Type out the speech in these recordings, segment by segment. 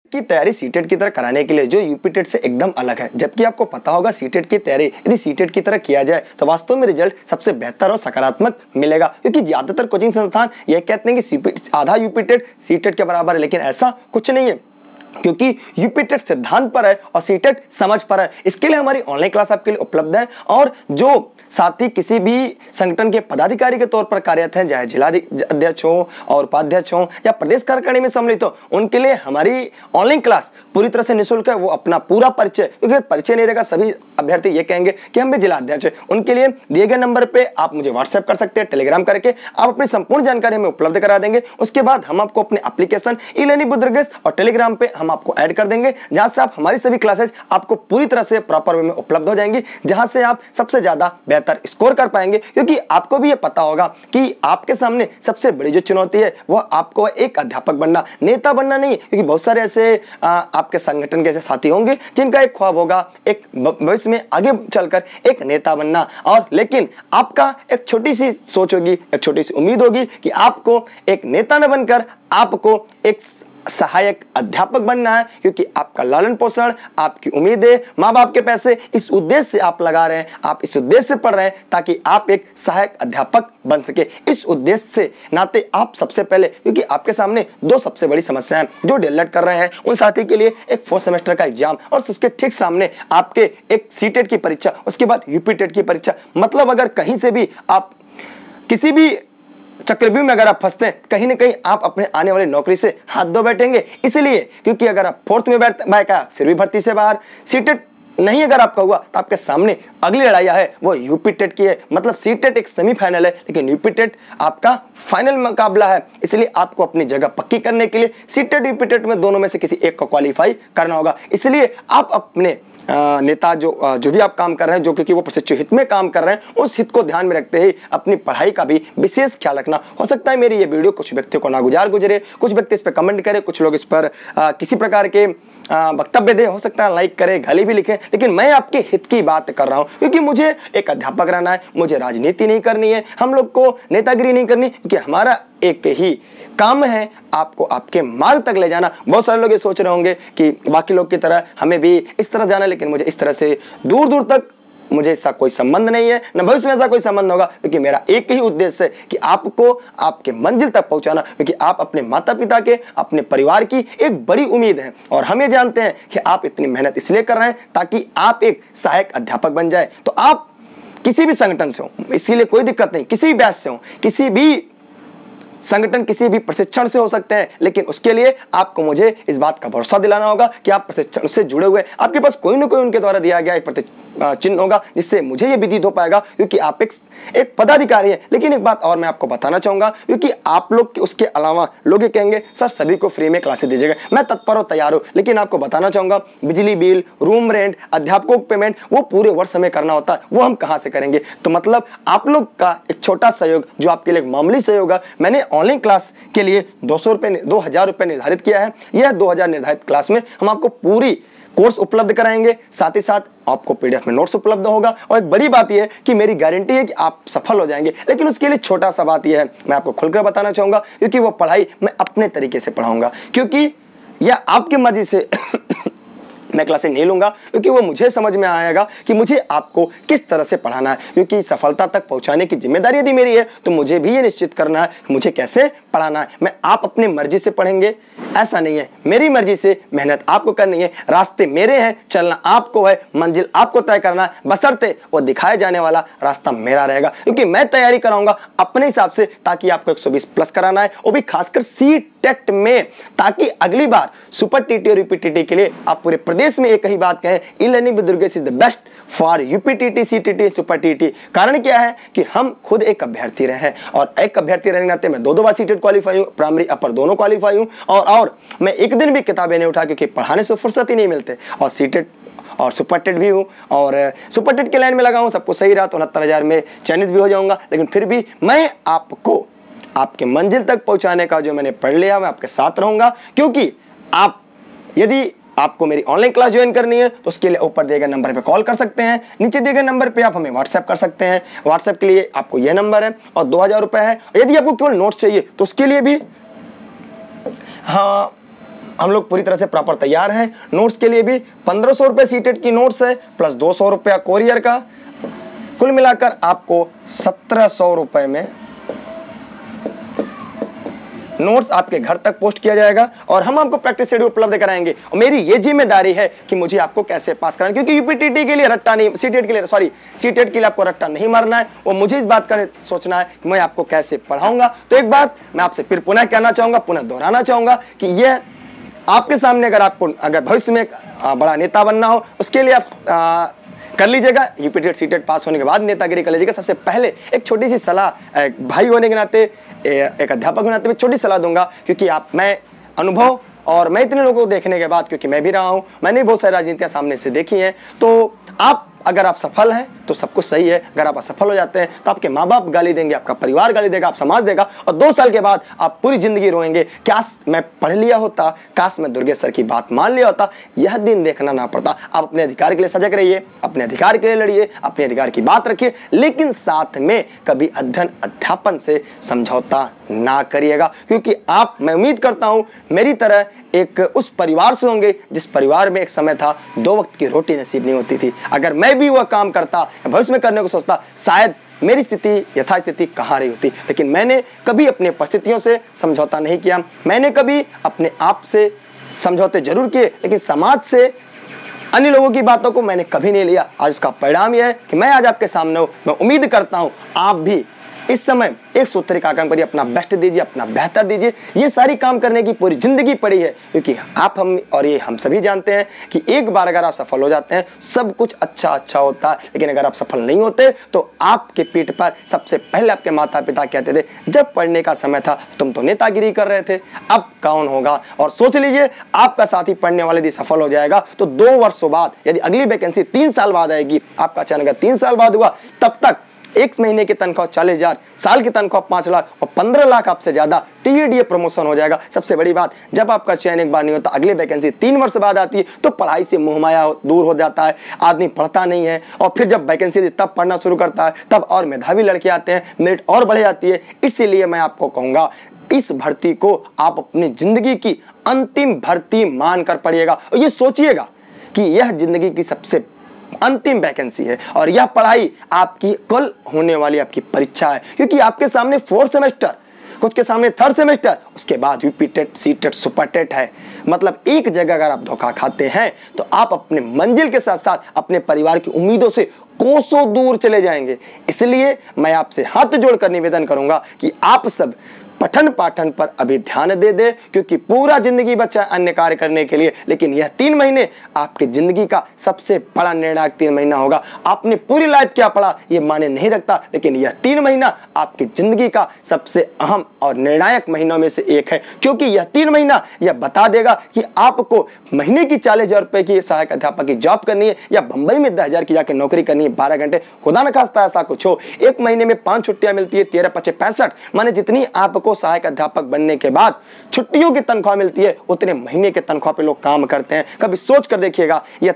की तैयारी सीटेट की तरह कराने के लिए जो यूपीटेट से एकदम अलग है। जबकि आपको पता होगा सीटेट की तैयारी यदि सीटेट की तरह किया जाए तो वास्तव में रिजल्ट सबसे बेहतर और सकारात्मक मिलेगा, क्योंकि ज्यादातर कोचिंग संस्थान ये कहते हैं कि आधा यूपीटेट सीटेट के बराबर है, लेकिन ऐसा कुछ नहीं है, क्योंकि यूपीटेट सिद्धांत पर है और सीटेट समझ पर है। इसके लिए हमारी ऑनलाइन क्लास आपके लिए उपलब्ध है, और जो साथी किसी भी संगठन के पदाधिकारी के तौर पर कार्यरत हैं, चाहे जिला अध्यक्ष हो और उपाध्यक्ष हो या प्रदेश कार्यकारिणी में सम्मिलित हो, उनके लिए हमारी ऑनलाइन क्लास पूरी तरह से निःशुल्क है। वो अपना पूरा परिचय, क्योंकि परिचय नहीं देगा सभी अभ्यर्थी ये कहेंगे कि हम भी जिला अध्यक्ष हैं, उनके लिए दिए गए नंबर पे आप मुझे व्हाट्सएप कर सकते हैं, टेलीग्राम करके आप अपनी संपूर्ण जानकारी हमें उपलब्ध करा देंगे। उसके बाद हम आपको अपने एप्लीकेशन ई-लर्निंग विद रुद्रगेश और टेलीग्राम पे हम आपको ऐड कर देंगे, जहां से आप हमारी सभी क्लासेज आपको पूरी तरह से प्रॉपर वे में उपलब्ध हो जाएंगी, जहां से आप सबसे ज्यादा बेहतर स्कोर कर पाएंगे। क्योंकि आपको भी ये पता होगा कि आपके सामने सबसे बड़ी जो चुनौती है वह आपको एक अध्यापक बनना, नेता बनना नहीं है। क्योंकि बहुत सारे ऐसे आपके संगठन के ऐसे साथी होंगे जिनका एक ख्वाब होगा एक भविष्य में आगे चलकर एक नेता बनना, और लेकिन आपका एक छोटी सी सोच होगी, एक छोटी सी उम्मीद होगी कि आपको एक नेता न बनकर आपको एक सहायक अध्यापक बनना है, क्योंकि आपका लालन पोषण, आपकी उम्मीदें, माँ बाप के पैसे इस उद्देश्य से आप लगा रहे हैं, आप इस उद्देश्य से पढ़ रहे हैं ताकि आप एक सहायक अध्यापक बन सके। इस उद्देश्य से नाते आप सबसे पहले, क्योंकि आपके सामने दो सबसे बड़ी समस्याएं जो डीएलएड कर रहे हैं उन साथी के लिए एक 4th सेमेस्टर का एग्जाम, और उसके ठीक सामने आपके एक सीटेट की परीक्षा, उसके बाद यूपीटेट की परीक्षा। मतलब अगर कहीं से भी आप किसी भी चक्रव्यूह में अगर आप फंसते हैं, कहीं ना कहीं आप अपने आने वाली नौकरी से हाथ धो बैठेंगे। इसलिए क्योंकि अगर आप 4th में बैठ आया फिर भी भर्ती से बाहर, सीटेट नहीं अगर आपका हुआ तो आपके सामने अगली लड़ाई है वो यूपीटेट की है। मतलब सीटेट एक सेमीफाइनल है, लेकिन यूपीटेट आपका फाइनल मुकाबला है। इसलिए आपको अपनी जगह पक्की करने के लिए सीटेट यूपीटेट में दोनों में से किसी एक को क्वालिफाई करना होगा। इसलिए आप अपने नेता जो भी आप काम कर रहे हैं, जो क्योंकि वो प्रशिक्षु हित में काम कर रहे हैं, उस हित को ध्यान में रखते हुए अपनी पढ़ाई का भी विशेष ख्याल रखना। हो सकता है मेरी ये वीडियो कुछ व्यक्तियों को नागुजार गुजरे, कुछ व्यक्ति इस पर कमेंट करें, कुछ लोग इस पर किसी प्रकार के वक्तव्य दे, हो सकता है लाइक करें, गाली भी लिखें, लेकिन मैं आपके हित की बात कर रहा हूं, क्योंकि मुझे एक अध्यापक रहना है, मुझे राजनीति नहीं करनी है, हम लोग को नेतागिरी नहीं करनी, क्योंकि हमारा एक ही काम है आपको आपके मार्ग तक ले जाना। बहुत सारे लोग ये सोच रहे होंगे कि बाकी लोग की तरह हमें भी इस तरह जाना, लेकिन मुझे इस तरह से दूर दूर तक मुझे इसका कोई संबंध नहीं है, न भविष्य में ऐसा कोई संबंध होगा, क्योंकि मेरा एक ही उद्देश्य है कि आपको आपके मंजिल तक पहुंचाना। क्योंकि आप अपने माता पिता के, अपने परिवार की एक बड़ी उम्मीद है, और हम ये जानते हैं कि आप इतनी मेहनत इसलिए कर रहे हैं ताकि आप एक सहायक अध्यापक बन जाए। तो आप किसी भी संगठन से हो, इसीलिए कोई दिक्कत नहीं, किसी भी बैच से हो, किसी भी संगठन, किसी भी प्रशिक्षण से हो सकते हैं, लेकिन उसके लिए आपको मुझे इस बात का भरोसा दिलाना होगा कि आप प्रशिक्षण से जुड़े हुए, आपके पास कोई ना कोई उनके द्वारा दिया गया एक चिन्ह होगा, जिससे मुझे ये विदित हो पाएगा क्योंकि आप एक पदाधिकारी है। लेकिन एक बात और मैं आपको बताना चाहूंगा, क्योंकि आप लोग उसके अलावा लोग ये कहेंगे सर सभी को फ्री में क्लासेस दीजिएगा, मैं तत्पर और तैयार हूं, लेकिन आपको बताना चाहूंगा बिजली बिल, रूम रेंट, अध्यापकों को पेमेंट वो पूरे वर्ष हमें करना होता है, वो हम कहां से करेंगे। तो मतलब आप लोग का एक छोटा सहयोग जो आपके लिए मामूली सहयोग है, मैंने ऑनलाइन क्लास के लिए 2000 रुपए निर्धारित किया है। यह 2000 निर्धारित क्लास में हम आपको पूरी कोर्स उपलब्ध कराएंगे, साथ ही साथ आपको पीडीएफ में नोट्स उपलब्ध होगा, और एक बड़ी बात यह है कि मेरी गारंटी है कि आप सफल हो जाएंगे। लेकिन उसके लिए छोटा सा बात यह है, मैं आपको खुलकर बताना चाहूंगा, क्योंकि वो पढ़ाई मैं अपने तरीके से पढ़ाऊंगा, क्योंकि यह आपकी मर्जी से मैं क्लासेस नहीं लूंगा, क्योंकि वो मुझे समझ में आएगा कि मुझे आपको किस तरह से पढ़ाना है। क्योंकि सफलता तक पहुंचाने की जिम्मेदारी यदि मेरी है तो मुझे भी ये निश्चित करना है कि मुझे कैसे पढ़ाना है। मैं आप अपनी मर्जी से पढ़ेंगे ऐसा नहीं है, मेरी मर्जी से मेहनत आपको करनी है, रास्ते मेरे हैं, चलना आपको है, मंजिल आपको तय करना है, बशर्ते वो दिखाए जाने वाला रास्ता मेरा रहेगा। क्योंकि मैं तैयारी कराऊंगा अपने हिसाब से, ताकि आपको 120 प्लस कराना है, वो भी खासकर सीटेट में, ताकि अगली बार सुपर टीटी और यूपीटीटी के लिए आप पूरे प्रदेश में एक ही बात कहें, e learning with Rudragesh is the best for UPTT, CTT, super TT. कारण क्या है कि हम खुद एक अभ्यर्थी रहे हैं, और एक अभ्यर्थी रहने के नाते मैं 2 बार सीटेट क्वालिफाई हूं, प्राइमरी अपर दोनों क्वालिफाई हूं, और मैं एक दिन भी किताबें नहीं उठा, क्योंकि पढ़ाने से फुर्सत ही नहीं मिलते। और सीटेट और सुपर टेट भी हूँ, और सुपर टेट के लाइन में लगा हूँ, सबको सही रहा तो 69,000 में चयनित भी हो जाऊंगा। लेकिन फिर भी मैं आपको आपके मंजिल तक पहुंचाने का जो मैंने पढ़ लिया मैं आपके साथ रहूंगा। क्योंकि आप यदि आपको मेरी ऑनलाइन क्लास ज्वाइन करनी है तो उसके लिए ऊपर दिए गए नंबर पे कॉल कर सकते हैं, नीचे दिए गए नंबर पे आप हमें व्हाट्सएप कर सकते हैं। व्हाट्सएप के लिए आपको यह नंबर है, और 2000 रुपए है। यदि आपको केवल नोट्स चाहिए तो उसके लिए भी हाँ हम लोग पूरी तरह से प्रॉपर तैयार हैं। नोट्स के लिए भी 1500 रुपये सीटेट की नोट्स है प्लस 200 रुपया कोरियर का, कुल मिलाकर आपको 1700 रुपये में नोट्स आपके घर तक पोस्ट किया जाएगा और हम आपको प्रैक्टिस शेड्यूल उपलब्ध कराएंगे। और मेरी ये जिम्मेदारी है कि मुझे आपको कैसे पास कराना, क्योंकि यूपीटीटी के लिए रट्टा नहीं, सीटेट के लिए आपको रट्टा नहीं मारना है, वो मुझे इस बात का सोचना है कि मैं आपको कैसे पढ़ाऊंगा। तो एक बात मैं आपसे फिर पुनः कहना चाहूंगा, पुनः दोहराना चाहूंगा कि यह आपके सामने, अगर भविष्य में एक बड़ा नेता बनना हो, उसके लिए आप कर लीजिएगा। यूपीटेट सीटेट पास होने के बाद नेतागिरी कर लीजिएगा। सबसे पहले एक छोटी सी सलाह, भाई होने के नाते, एक अध्यापक होने के नाते मैं छोटी सलाह दूंगा, क्योंकि मैं अनुभव और मैं इतने लोगों को देखने के बाद, क्योंकि मैं भी रहा हूं, मैंने बहुत सारी राजनीतियां सामने से देखी हैं, तो अगर आप सफल हैं तो सब कुछ सही है, अगर आप असफल हो जाते हैं तो आपके माँ बाप गाली देंगे, आपका परिवार गाली देगा, आप समाज देगा, और 2 साल के बाद आप पूरी जिंदगी रोएंगे, काश मैं पढ़ लिया होता, काश मैं दुर्गेश सर की बात मान लिया होता, यह दिन देखना ना पड़ता। आप अपने अधिकार के लिए सजग रहिए, अपने अधिकार के लिए लड़िए, अपने अधिकार की बात रखिए, लेकिन साथ में कभी अध्ययन अध्यापन से समझौता ना करिएगा, क्योंकि मैं उम्मीद करता हूं मेरी तरह एक उस परिवार से होंगे जिस परिवार में एक समय था 2 वक्त की रोटी नसीब नहीं होती थी। अगर मैं भी वह काम करता, भविष्य में करने को सोचता, शायद मेरी स्थिति यथास्थिति कहाँ रही होती। लेकिन मैंने कभी अपने परिस्थितियों से समझौता नहीं किया, मैंने कभी अपने आप से समझौते जरूर किए, लेकिन समाज से, अन्य लोगों की बातों को मैंने कभी नहीं लिया। आज उसका परिणाम यह है कि मैं आज आपके सामने हूँ। मैं उम्मीद करता हूँ आप भी इस समय एक सूत्र का काम करिए, अपना बेस्ट दीजिए, अपना बेहतर दीजिए। ये सारी काम करने की पूरी जिंदगी पड़ी है, क्योंकि हम सभी जानते हैं कि एक बार अगर आप सफल हो जाते हैं सब कुछ अच्छा होता है, लेकिन अगर आप सफल नहीं होते तो आपके पीठ पर सबसे पहले आपके माता पिता कहते थे, जब पढ़ने का समय था तुम तो नेतागिरी कर रहे थे, अब कौन होगा। और सोच लीजिए आपका साथी पढ़ने वाले यदि सफल हो जाएगा तो 2 वर्षों बाद, यदि अगली वैकेंसी 3 साल बाद आएगी, आपका चयन अगर 3 साल बाद हुआ, तब तक 1 महीने की तनख्वाह 40,000, साल की तनख्वाह 5 लाख और 15 लाख आपसे ज्यादा टीएडीए प्रमोशन हो जाएगा। सबसे बड़ी बात, जब आपका चयन एक बार नहीं होता, अगली वैकेंसी 3 वर्ष बाद आती है, तो पढ़ाई से मोहमाया दूर हो जाता है, आदमी पढ़ता नहीं है, और फिर जब वैकेंसी तब पढ़ना शुरू करता है, तब और मेधावी लड़के आते हैं, मेरिट और बढ़ जाती है। इसीलिए मैं आपको कहूंगा, इस भर्ती को आप अपनी जिंदगी की अंतिम भर्ती मानकर पढ़िएगा, और ये सोचिएगा कि यह जिंदगी की सबसे अंतिम वैकेंसी है, और यह पढ़ाई आपकी कल होने वाली आपकी परीक्षा है, क्योंकि आपके सामने 4th सेमेस्टर, कुछ के सामने 3rd सेमेस्टर, उसके बाद यूपीटेट, सीटेट, सुपरटेट है। मतलब एक जगह अगर आप धोखा खाते हैं तो आप अपने मंजिल के साथ साथ अपने परिवार की उम्मीदों से कोसों दूर चले जाएंगे। इसलिए मैं आपसे हाथ जोड़कर निवेदन करूंगा कि आप सब पठन पाठन पर अभी ध्यान दे, क्योंकि पूरा जिंदगी बचा है अन्य कार्य करने के लिए, लेकिन यह 3 महीने आपकी जिंदगी का सबसे बड़ा निर्णायक 3 महीना होगा। आपने पूरी लाइफ क्या पढ़ा ये माने नहीं रखता, लेकिन यह 3 महीना आपकी जिंदगी का सबसे अहम और निर्णायक महीनों में से एक है, क्योंकि यह 3 महीना यह बता देगा कि आपको महीने की 40,000 रुपए की सहायक अध्यापक की जॉब करनी है या बंबई में 10,000 की जाकर नौकरी करनी है 12 घंटे, खुदा न खास्ता ऐसा कुछ हो। 1 महीने में 5 छुट्टियां मिलती है, 13-5 65, माने जितनी आपको सहायक अध्यापक बनने के बाद छुट्टियों की तनख्वाह मिलती है, उतने महीने के तनख्वाह पे लोग काम करते हैं। कभी सोच कर देखिएगा, यह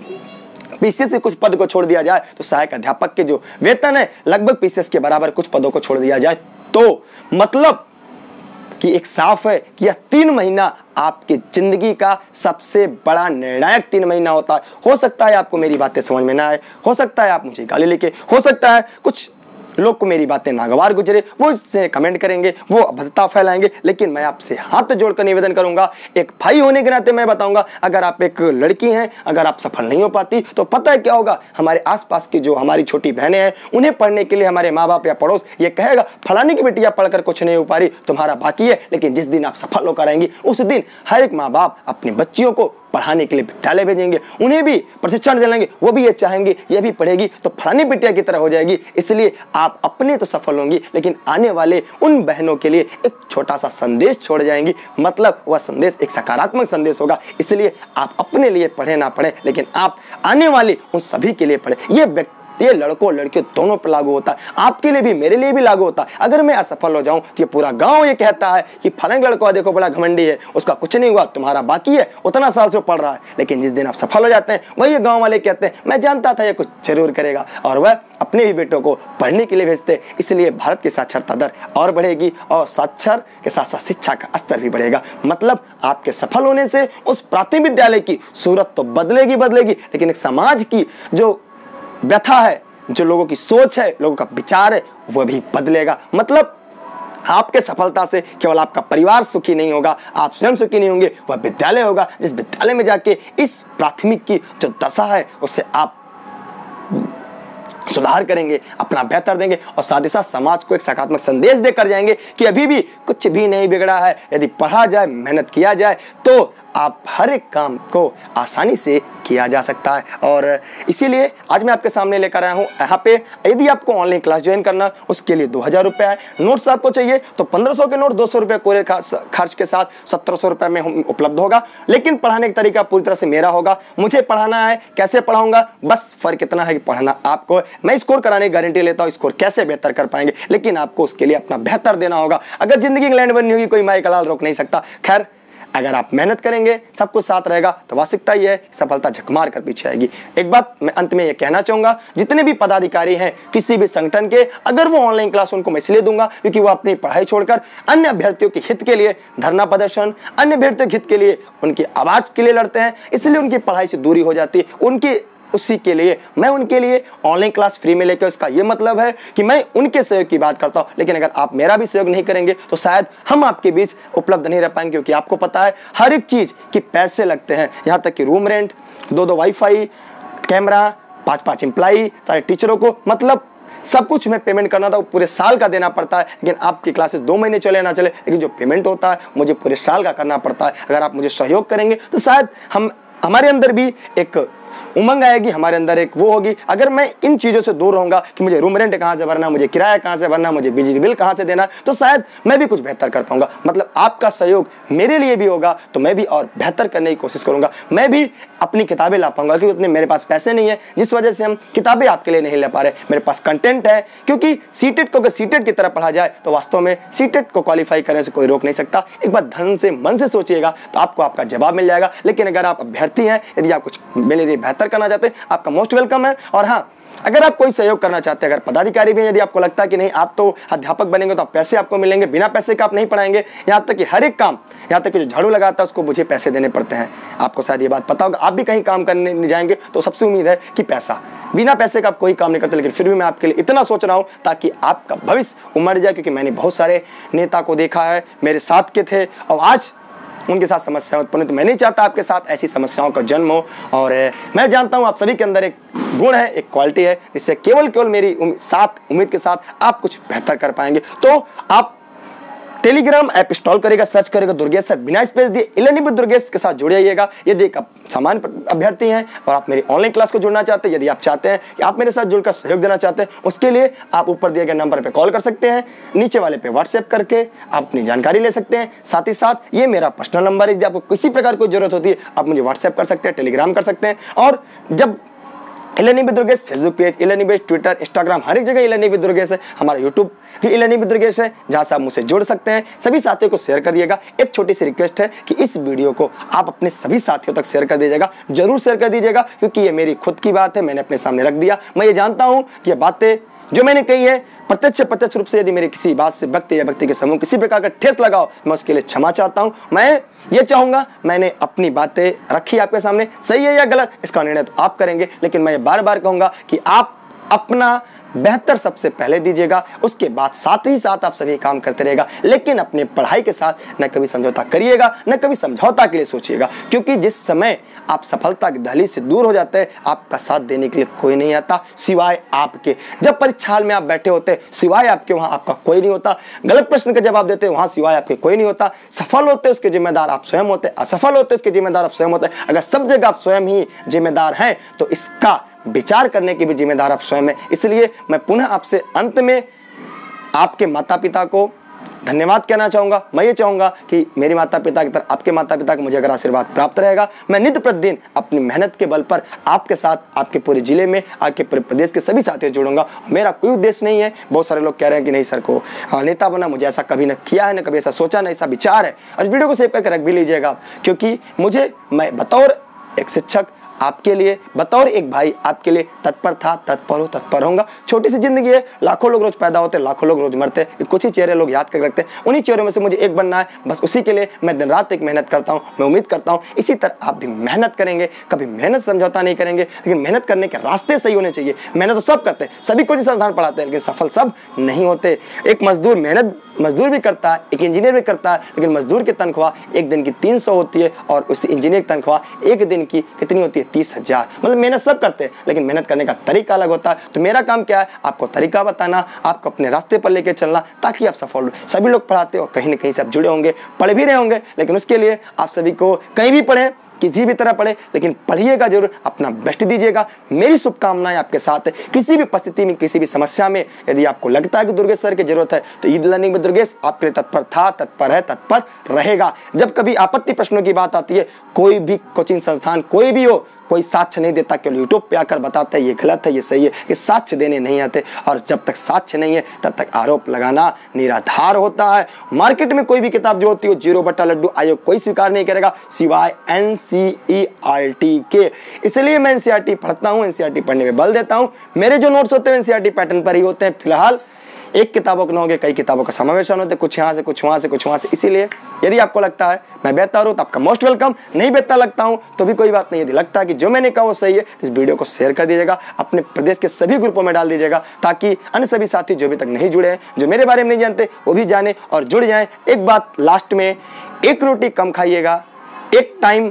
पीसीएस से कुछ पद को छोड़ दिया जाए तो सहायक अध्यापक के जो वेतन है लगभग पीसीएस के बराबर कुछ पदों को छोड़ दिया जाए, तो मतलब कि एक साफ है कि यह 3 महीना आपकी जिंदगी का सबसे बड़ा निर्णायक 3 महीना होता है। हो सकता है आपको मेरी बातें समझ में ना आए, हो सकता है आप मुझे गाली लेके, हो सकता है कुछ लोग को मेरी बातें नागवार गुजरे, वो इससे कमेंट करेंगे, वो अभद्रता फैलाएंगे, लेकिन मैं आपसे हाथ जोड़कर निवेदन करूंगा, एक भाई होने के नाते मैं बताऊंगा, अगर आप एक लड़की हैं, अगर आप सफल नहीं हो पाती तो पता है क्या होगा, हमारे आसपास की जो हमारी छोटी बहनें हैं, उन्हें पढ़ने के लिए हमारे माँ बाप या पड़ोस ये कहेगा, फलाने की बेटियां पढ़कर कुछ नहीं हो पा रही, तुम्हारा बाकी है। लेकिन जिस दिन आप सफल होकर आएंगी, उस दिन हर एक माँ बाप अपनी बच्चियों को पढ़ाने के लिए विद्यालय भेजेंगे, उन्हें भी प्रशिक्षण दिलाएंगे, वो भी ये चाहेंगे यह भी पढ़ेगी तो फलानी बिटिया की तरह हो जाएगी। इसलिए आप अपने तो सफल होंगी, लेकिन आने वाले उन बहनों के लिए एक छोटा सा संदेश छोड़ जाएंगी, मतलब वह संदेश एक सकारात्मक संदेश होगा। इसलिए आप अपने लिए पढ़े ना पढ़े, लेकिन आप आने वाले उन सभी के लिए पढ़े। ये लड़कों लड़कियों दोनों पर लागू होता है, आपके लिए भी मेरे लिए भी लागू होता है। अगर मैं असफल हो जाऊं तो ये पूरा गांव ये कहता है कि फलांग लड़का देखो बड़ा घमंडी है, उसका कुछ नहीं हुआ, तुम्हारा बाकी है, उतना साल से पढ़ रहा है। लेकिन जिस दिन आप सफल हो जाते हैं वही गांव वाले कहते हैं मैं जानता था ये कुछ जरूर करेगा, और वह अपने भी बेटों को पढ़ने के लिए भेजते, इसलिए भारत की साक्षरता दर और बढ़ेगी और साक्षर के साथ साथ शिक्षा का स्तर भी बढ़ेगा। मतलब आपके सफल होने से उस प्राथमिक विद्यालय की सूरत तो बदलेगी, लेकिन एक समाज की जो व्यथा है, जो लोगों की सोच है, लोगों का विचार है, वह भी बदलेगा। मतलब आपके सफलता से केवल आपका परिवार सुखी नहीं होगा, आप स्वयं सुखी नहीं होंगे, वह विद्यालय होगा जिस विद्यालय में जाके इस प्राथमिक की जो दशा है उसे आप सुधार करेंगे, अपना बेहतर देंगे और साथ ही साथ समाज को एक सकारात्मक संदेश देकर जाएंगे कि अभी भी कुछ भी नहीं बिगड़ा है। यदि पढ़ा जाए, मेहनत किया जाए तो आप हर एक काम को आसानी से किया जा सकता है। और इसीलिए आज मैं आपके सामने लेकर आया हूँ यहाँ पे, यदि आपको ऑनलाइन क्लास ज्वाइन करना, उसके लिए 2000 रुपये है। नोट्स आपको चाहिए तो 1500 के नोट 200 रुपये कोरियर खर्च के साथ 1700 रुपये में उपलब्ध होगा। लेकिन पढ़ाने का तरीका पूरी तरह से मेरा होगा, मुझे पढ़ाना है, कैसे पढ़ाऊंगा, बस फर्क इतना है कि पढ़ाना आपको, मैं स्कोर कराने की गारंटी लेता हूँ, स्कोर कैसे बेहतर कर पाएंगे, लेकिन आपको उसके लिए अपना बेहतर देना होगा। अगर जिंदगी इंग्लैंड बननी होगी, कोई माई कलाल रोक नहीं सकता। खैर, अगर आप मेहनत करेंगे, सब कुछ साथ रहेगा, तो वास्तविकता ये है सफलता झक मार कर पीछे आएगी। एक बात मैं अंत में ये कहना चाहूंगा, जितने भी पदाधिकारी हैं किसी भी संगठन के, अगर वो ऑनलाइन क्लास उनको मैं इसलिए दूंगा क्योंकि वो अपनी पढ़ाई छोड़कर अन्य अभ्यर्थियों के हित के लिए धरना प्रदर्शन, अन्य अभ्यर्थियों के हित के लिए, उनकी आवाज के लिए लड़ते हैं, इसलिए उनकी पढ़ाई से दूरी हो जाती है। उनकी उसी के लिए मैं उनके लिए ऑनलाइन क्लास फ्री में लेकर, इसका ये मतलब है कि मैं उनके सहयोग की बात करता हूं। लेकिन अगर आप मेरा भी सहयोग नहीं करेंगे तो शायद हम आपके बीच उपलब्ध नहीं रह पाएंगे, क्योंकि आपको पता है हर एक चीज के पैसे लगते हैं, यहाँ तक कि room rent, 2 wifi, camera, 5 employee, सारे टीचरों को, मतलब सब कुछ मैं पेमेंट करना था, वो पूरे साल का देना पड़ता है। लेकिन आपकी क्लासेस 2 महीने चले ना चले, लेकिन जो पेमेंट होता है मुझे पूरे साल का करना पड़ता है। अगर आप मुझे सहयोग करेंगे तो शायद हमारे अंदर भी एक उमंग आएगी, हमारे अंदर एक वो होगी। अगर मैं इन चीज़ों से दूर रहूंगा कि मुझे रूम रेंट कहाँ से भरना, मुझे किराया कहाँ से भरना, मुझे बिजली बिल कहाँ से देना, तो शायद मैं भी कुछ बेहतर कर पाऊंगा। मतलब आपका सहयोग मेरे लिए भी होगा तो मैं भी और बेहतर करने की कोशिश करूंगा। मैं भी अपनी किताबें ला पाऊंगा, क्योंकि उतने मेरे पास पैसे नहीं है जिस वजह से हम किताबें आपके लिए नहीं ले पा रहे। मेरे पास कंटेंट है, क्योंकि सीटेट को अगर सीटेट की तरह पढ़ा जाए तो वास्तव में सीटेट को क्वालिफाई करने से कोई रोक नहीं सकता। एक बार धन से मन से सोचिएगा तो आपको आपका जवाब मिल जाएगा। लेकिन अगर आप अभ्यर्थी हैं, यदि आप कुछ मेरे लिए बेहतर करना चाहते हैं, आपका मोस्ट वेलकम है। और हाँ, अगर आप कोई सहयोग करना चाहते हैं, अगर पदाधिकारी भी हैं, यदि आपको लगता है कि नहीं आप तो अध्यापक बनेंगे तो आप पैसे आपको मिलेंगे, बिना पैसे का आप नहीं पढ़ाएंगे, यहाँ तक कि हर एक काम, यहाँ तक कि जो झाड़ू लगाता है उसको मुझे पैसे देने पड़ते हैं। आपको शायद ये बात पता होगा, आप भी कहीं काम करने नहीं जाएंगे तो सबसे उम्मीद है कि पैसा, बिना पैसे का आप कोई काम नहीं करते। लेकिन फिर भी मैं आपके लिए इतना सोच रहा हूँ ताकि आपका भविष्य उमड़ जाए, क्योंकि मैंने बहुत सारे नेता को देखा है, मेरे साथ के थे और आज उनके साथ समस्या उत्पन्न, तो मैं नहीं चाहता आपके साथ ऐसी समस्याओं का जन्म हो। और मैं जानता हूं आप सभी के अंदर एक गुण है, एक क्वालिटी है, जिससे केवल मेरी उम्मीद के साथ आप कुछ बेहतर कर पाएंगे। तो आप टेलीग्राम ऐप इंस्टॉल करेगा, सर्च करेगा दुर्गेश सर, बिना स्पेस दिए इलेनी विद दुर्गेश के साथ जुड़ जाइएगा। यदि एक सामान्य अभ्यर्थी हैं और आप मेरी ऑनलाइन क्लास को जुड़ना चाहते हैं, यदि आप चाहते हैं कि आप मेरे साथ जुड़कर सहयोग देना चाहते हैं, उसके लिए आप ऊपर दिए गए नंबर पे कॉल कर सकते हैं, नीचे वाले पे व्हाट्सएप करके आप अपनी जानकारी ले सकते हैं। साथ ही साथ ये मेरा पर्सनल नंबर है, यदि आपको किसी प्रकार की जरूरत होती है आप मुझे व्हाट्सएप कर सकते हैं, टेलीग्राम कर सकते हैं। और जब e learning with Durgesh Facebook page, e learning with Twitter, Instagram, हर एक जगह इलेनी विद दुर्गेश है। हमारा यूट्यूब भी इलेनी विद दुर्गेश है, जहां से आप मुझसे जुड़ सकते हैं। सभी साथियों को शेयर कर दिएगा। एक छोटी सी रिक्वेस्ट है कि इस वीडियो को आप अपने सभी साथियों तक शेयर कर दीजिएगा, जरूर शेयर कर दीजिएगा, क्योंकि ये मेरी खुद की बात है, मैंने अपने सामने रख दिया। मैं ये जानता हूँ कि ये बातें जो मैंने कही है प्रत्यक्ष रूप से यदि मेरी किसी बात से व्यक्ति या व्यक्ति के समूह किसी प्रकार का ठेस लगाओ, मैं उसके लिए क्षमा चाहता हूं। मैं ये चाहूंगा, मैंने अपनी बातें रखी आपके सामने, सही है या गलत इसका निर्णय तो आप करेंगे, लेकिन मैं ये बार बार कहूंगा कि आप अपना बेहतर सबसे पहले दीजिएगा, उसके बाद साथ ही साथ आप सभी काम करते रहेगा। लेकिन अपने पढ़ाई के साथ न कभी समझौता करिएगा, न कभी समझौता के लिए सोचिएगा, क्योंकि जिस समय आप सफलता की दहलीज से दूर हो जाते हैं, आपका साथ देने के लिए कोई नहीं आता सिवाय आपके। जब परीक्षा हाल में आप बैठे होते हैं, सिवाय आपके वहां आपका कोई नहीं होता। गलत प्रश्न का जवाब देते हैं, वहां सिवाय आपके कोई नहीं होता। सफल होते उसके जिम्मेदार आप स्वयं होते, असफल होते उसके जिम्मेदार आप स्वयं होते। अगर सब जगह आप स्वयं ही जिम्मेदार हैं तो इसका विचार करने के भी जिम्मेदार आप स्वयं हैं। इसलिए मैं पुनः आपसे अंत में आपके माता पिता को धन्यवाद कहना चाहूंगा। मैं ये चाहूंगा कि मेरे माता पिता की तरह आपके माता पिता को मुझे अगर आशीर्वाद प्राप्त रहेगा, मैं नित्य प्रतिदिन अपनी मेहनत के बल पर आपके साथ, आपके पूरे जिले में, आपके पूरे प्रदेश के सभी साथियों जुड़ूंगा। मेरा कोई उद्देश्य नहीं है, बहुत सारे लोग कह रहे हैं कि नहीं सर को नेता बना, मुझे ऐसा कभी न किया है, न कभी ऐसा सोचा, न ऐसा विचार है। आज वीडियो को सेव करके रख भी लीजिएगा आप, क्योंकि मैं बतौर एक शिक्षक आपके लिए बतौर एक भाई आपके लिए तत्पर था, तत्पर होऊंगा। छोटी सी जिंदगी है, लाखों लोग रोज पैदा होते, लाखों लोग रोज मरते, कुछ ही चेहरे लोग याद कर रखते हैं, उन्हीं चेहरों में से मुझे एक बनना है, बस उसी के लिए मैं दिन रात एक मेहनत करता हूँ। मैं उम्मीद करता हूँ इसी तरह आप भी मेहनत करेंगे, कभी मेहनत समझौता नहीं करेंगे, लेकिन मेहनत करने के रास्ते सही होने चाहिए। मेहनत तो सब करते हैं, सभी कोचिंग संस्थान पढ़ाते हैं, लेकिन सफल सब नहीं होते। एक मजदूर मेहनत मजदूर भी करता है, एक इंजीनियर भी करता है, लेकिन मजदूर की तनख्वाह एक दिन की 300 होती है और उस इंजीनियर की तनख्वाह एक दिन की कितनी होती है? 30,000। मतलब मेहनत सब करते हैं, लेकिन मेहनत करने का तरीका अलग होता है। तो मेरा काम क्या है? आपको तरीका बताना, आपको अपने रास्ते पर लेकर चलना, ताकि आप सफल हो। सभी लोग पढ़ाते हो, कहीं ना कहीं से आप जुड़े होंगे, पढ़ भी रहे होंगे, लेकिन उसके लिए आप सभी को कहीं भी पढ़ें, किसी भी तरह पढ़े, लेकिन पढ़िएगा जरूर, अपना बेस्ट दीजिएगा। मेरी शुभकामनाएं आपके साथ है। किसी भी परिस्थिति में, किसी भी समस्या में यदि आपको लगता है कि दुर्गेश सर की जरूरत है, तो ई लर्निंग विद दुर्गेश आपके लिए तत्पर था, तत्पर है, तत्पर रहेगा। जब कभी आपत्ति प्रश्नों की बात आती है, कोई भी कोचिंग संस्थान कोई भी हो, कोई साक्ष्य नहीं देता, केवल यूट्यूब पे आकर बताता है ये गलत है, ये सही है, ये साक्ष्य देने नहीं आते। और जब तक साक्ष्य नहीं है तब तक आरोप लगाना निराधार होता है। मार्केट में कोई भी किताब जो होती है 0 बटा लड्डू आयोग कोई स्वीकार नहीं करेगा सिवाय NCERT के। इसलिए मैं NCERT पढ़ता हूँ, NCERT पढ़ने में बल देता हूँ। मेरे जो नोट्स होते हैं NCERT पैटर्न पर ही होते हैं। फिलहाल एक किताबों के न होंगे, कई किताबों का समावेशन होते हैं, कुछ यहाँ से कुछ वहाँ से कुछ वहाँ से। इसीलिए यदि आपको लगता है मैं बेहतर हूँ तो आपका मोस्ट वेलकम, नहीं बेहतर लगता हूँ तो भी कोई बात नहीं। यदि लगता है कि जो मैंने कहा वो सही है तो इस वीडियो को शेयर कर दीजिएगा, अपने प्रदेश के सभी ग्रुपों में डाल दीजिएगा, ताकि अन्य सभी साथी जो अभी तक नहीं जुड़े हैं, जो मेरे बारे में नहीं जानते, वो भी जाने और जुड़ जाएं। एक बात लास्ट में, एक रोटी कम खाइएगा, एक टाइम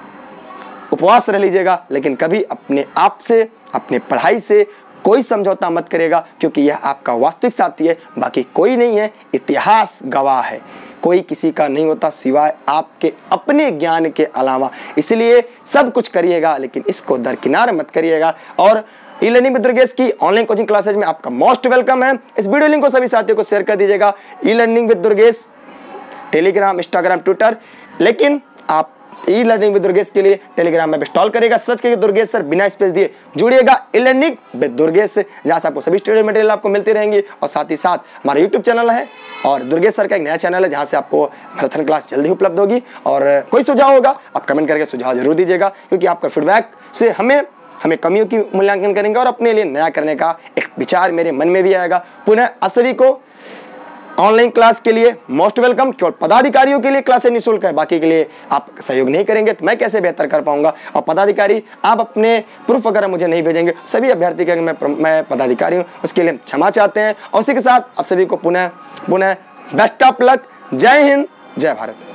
उपवास रह लीजिएगा, लेकिन कभी अपने आप से, अपने पढ़ाई से कोई समझौता मत करेगा, क्योंकि यह आपका वास्तविक साथी है, बाकी कोई नहीं है। इतिहास गवाह है, कोई किसी का नहीं होता सिवाय आपके अपने ज्ञान के अलावा। इसलिए सब कुछ करिएगा, लेकिन इसको दरकिनार मत करिएगा। और ई लर्निंग विद दुर्गेश की ऑनलाइन कोचिंग क्लासेज में आपका मोस्ट वेलकम है। इस वीडियो लिंक को सभी साथियों को शेयर कर दीजिएगा। E learning with Durgesh Telegram, Instagram, Twitter, लेकिन आप ई लर्निंग विद दुर्गेश के लिए टेलीग्राम में इंस्टॉल करेगा, सर्च करिए दुर्गेश सर, बिना स्पेस दिए जुड़िएगा ई लर्निंग विद दुर्गेश से, जहां से आपको सभी स्टडी मटेरियल आपको मिलती रहेंगी। और साथ ही साथ हमारा यूट्यूब चैनल है और दुर्गेश सर का एक नया चैनल है, जहां से आपको मैराथन क्लास जल्दी उपलब्ध होगी। और कोई सुझाव होगा आप कमेंट करके सुझाव जरूर दीजिएगा, क्योंकि आपका फीडबैक से हमें कमियों की मूल्यांकन करेंगे और अपने लिए नया करने का एक विचार मेरे मन में भी आएगा। पुनः आप सभी को ऑनलाइन क्लास के लिए मोस्ट वेलकम। केवल पदाधिकारियों के लिए क्लासेस निःशुल्क है, बाकी के लिए आप सहयोग नहीं करेंगे तो मैं कैसे बेहतर कर पाऊंगा। और पदाधिकारी आप अपने प्रूफ वगैरह मुझे नहीं भेजेंगे, सभी अभ्यर्थी के मैं पदाधिकारी हूँ, उसके लिए क्षमा चाहते हैं। और उसी के साथ आप सभी को पुनः बेस्ट ऑफ लक। जय हिंद, जय भारत।